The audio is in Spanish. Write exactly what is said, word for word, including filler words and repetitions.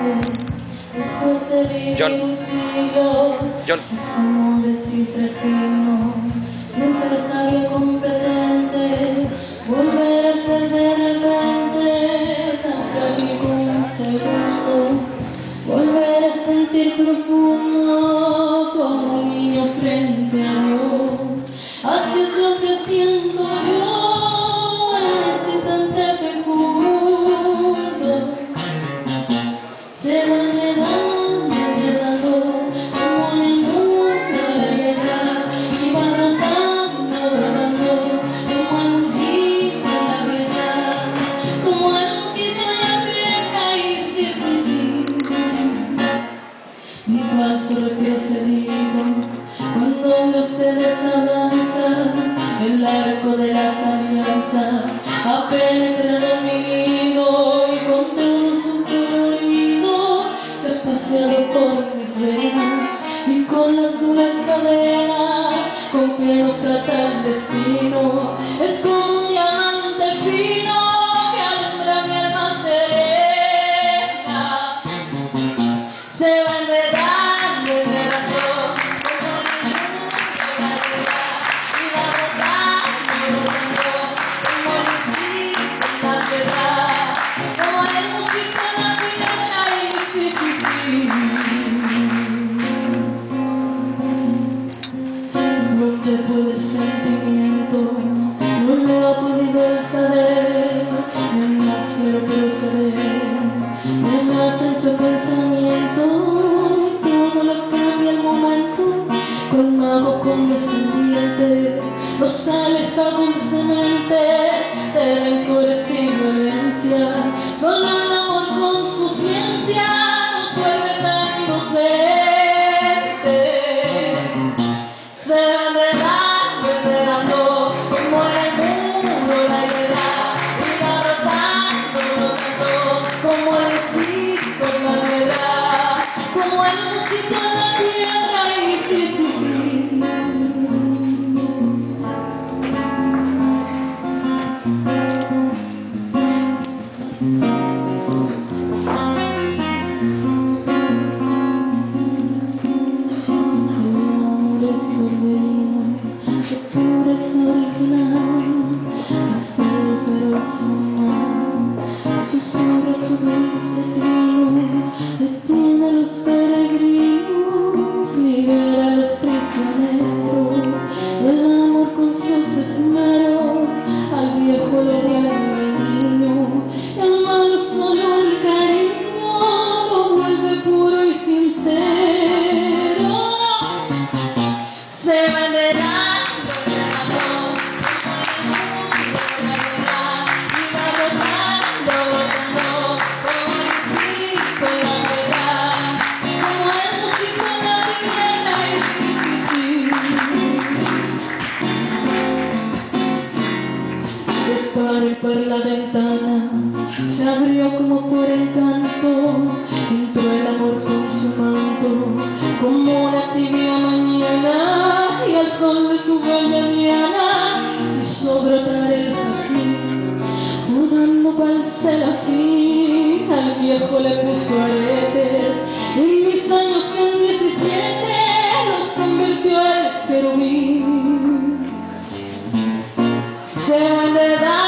Después de vivir John. un siglo, John. es como descifrar signos, sin ser sabio competente, volver a ser de repente tan frágil como un segundo, volver a sentir profundo como un niño frente a Dios. Así es lo que siento yo en este instante fecundo. Se va enredando, enredando, como en el mundo de la guerra, y va brotando, brotando, como el mosquito en la piedra, como el mosquito en la piedra, y sí, sí, sí. Mi paso retrocedido, cuando veo ustedes avanzan, el arco de las alianzas ha penetrado mi nido, y con todo su colorido se ha paseado por mis venas, y con las duras cadenas con que nos ata el destino, es como un diamante fino que alumbra mi alma serena. Se va enredando, enredando, como el mundo de la vida, y va brotando, brotando, como el mosquito en la piedra, como el mosquito en la piedra, y sí, sí, sí. Lo que puede el sentimiento no lo ha podido el saber, el más claro proceder, el más ancho pensamiento, y todo lo cambia el momento, con mago condescendiente nos aleja dulcemente de rencores y violencia. Solo el amor con su ciencia nos vuelve tan inocentes. Se va enredando, enredando, como el mundo de la guerra, y va brotando, brotando, como el mosquito en la piedra, como el mosquito en la piedra, y sí, sí, sí. Susurra su dulce trino, detiene a los peregrinos, libera a los prisioneros, el amor con sus esmeros, al viejo le vuelve niño, y al malo solo el cariño lo vuelve puro y sincero. Se va enredando, enredando, por la ventana se abrió como por encanto, entró el amor con su manto, como una tibia mañana, y al sol de su bella diana hizo brotar el jazmín, jugando pa'l serafín, al viejo le puso aretes, en mis años en diecisiete los convirtió en querubín. Se va a enredar